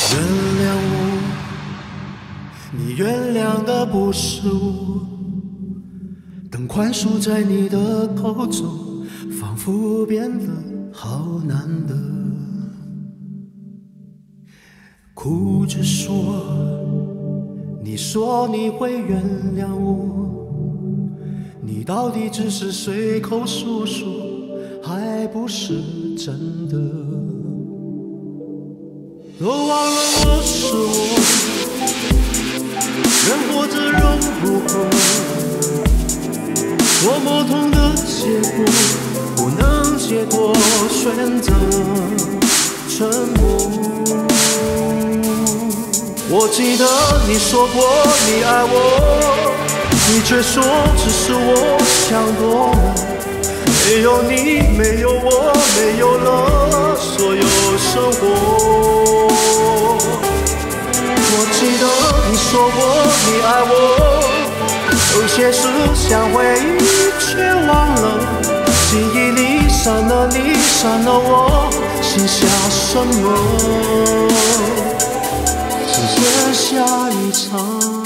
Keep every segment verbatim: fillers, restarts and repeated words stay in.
原谅我，你原谅的不是我，等宽恕在你的口中，仿佛变得好难得。哭着说，你说你会原谅我，你到底只是随口说说，还不是真的。都忘了我是我，人活着容不过，多么痛的结果，不能解脱，选择沉默。我记得你说过你爱我，你却说只是我想多了。没有你，没有我，没有了所有生活。我记得你说过你爱我，有些事想回忆却忘了，记忆里删了你，删了我，写下什么？只剩下一场。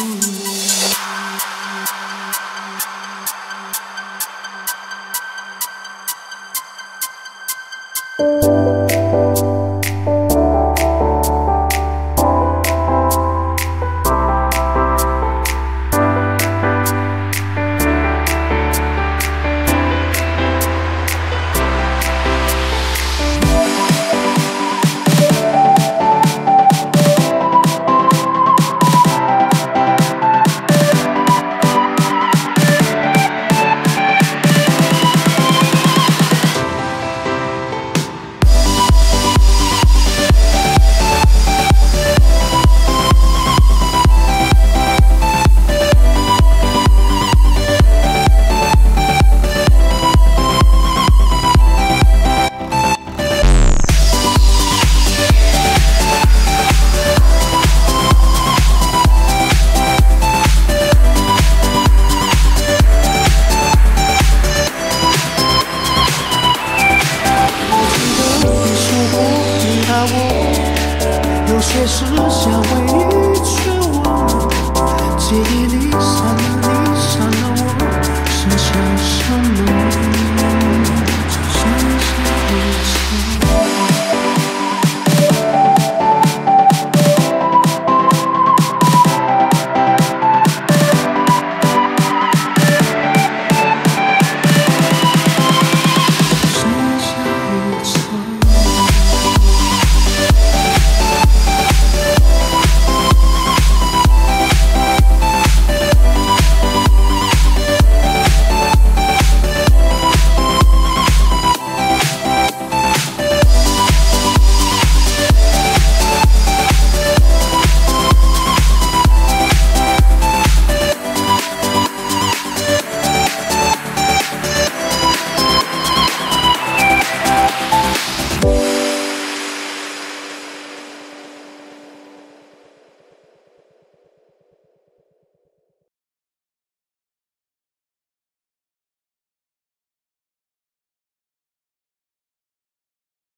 有些事想回忆却忘了，记忆里删了你，删了我，剩下什么？